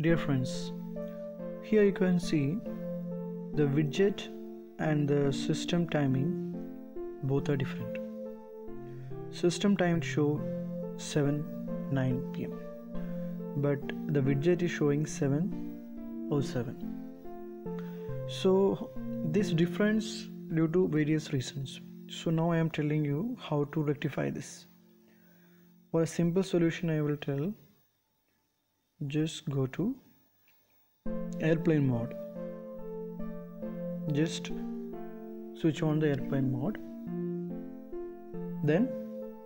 Dear friends, here you can see the widget and the system timing both are different. System time show 7:09 p.m. but the widget is showing 7:07. So this difference due to various reasons. So now I am telling you how to rectify this. For a simple solution I will tell, just go to airplane mode. Just switch on the airplane mode, then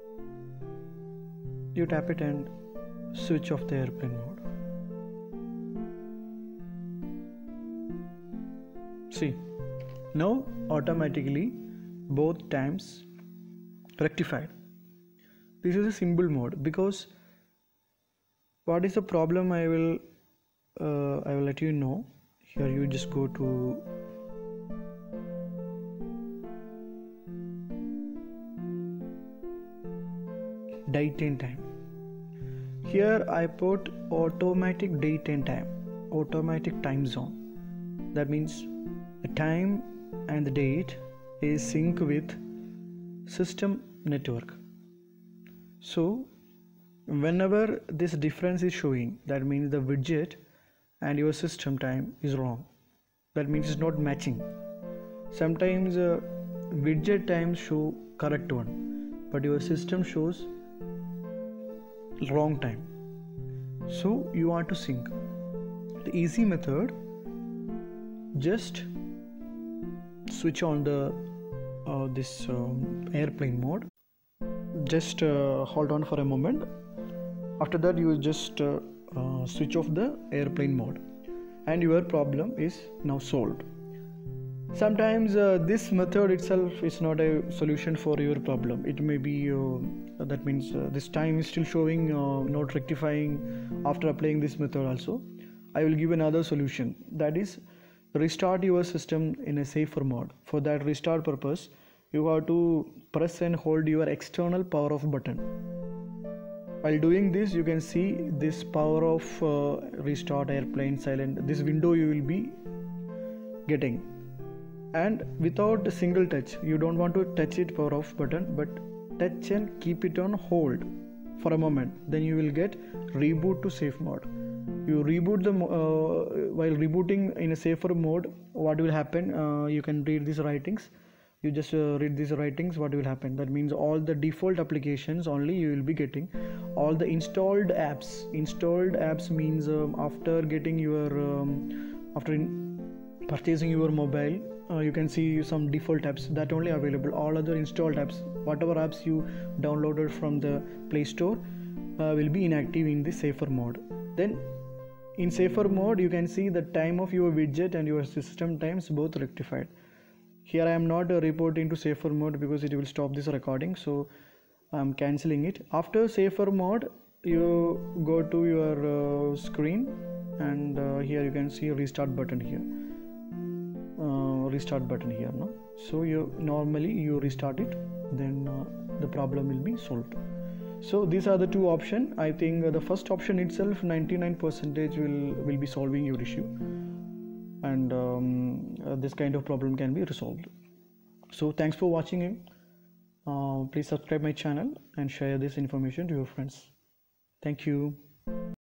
you tap it and switch off the airplane mode. See, now automatically both times rectified. This is a simple mode, because what is the problem I will let you know. Here you just go to date and time. Here I put automatic date and time, automatic time zone. That means the time and the date is sync with system network. So whenever this difference is showing, that means the widget and your system time is wrong. That means it's not matching. Sometimes widget time show correct one, but your system shows wrong time. So you want to sync. The easy method, just switch on the this airplane mode. Just hold on for a moment. After that you just switch off the airplane mode and your problem is now solved. Sometimes this method itself is not a solution for your problem. It may be that means this time is still showing not rectifying. After applying this method also, I will give another solution, that is restart your system in a safer mode. For that restart purpose, you have to press and hold your external power off button. While doing this, you can see this power off, restart, airplane, silent, this window you will be getting. And without a single touch, you don't want to touch it power off button, but touch and keep it on hold for a moment. Then you will get reboot to safe mode. You reboot the while rebooting in a safer mode, what will happen? You can read these writings. You just read these writings. What will happen? That means all the default applications only you will be getting. All the installed apps means after getting your purchasing your mobile, you can see some default apps that only available. All other installed apps, whatever apps you downloaded from the Play Store, will be inactive in the safer mode. Then in safer mode, you can see the time of your widget and your system times both rectified. Here I am not reporting to safer mode because it will stop this recording, so I am cancelling it. After safer mode, you go to your screen, and here you can see restart button here. No? So you normally restart it, then the problem will be solved. So these are the two options. I think the first option itself 99% will be solving your issue, and this kind of problem can be resolved. So thanks for watching it. Please subscribe my channel and share this information to your friends. Thank you.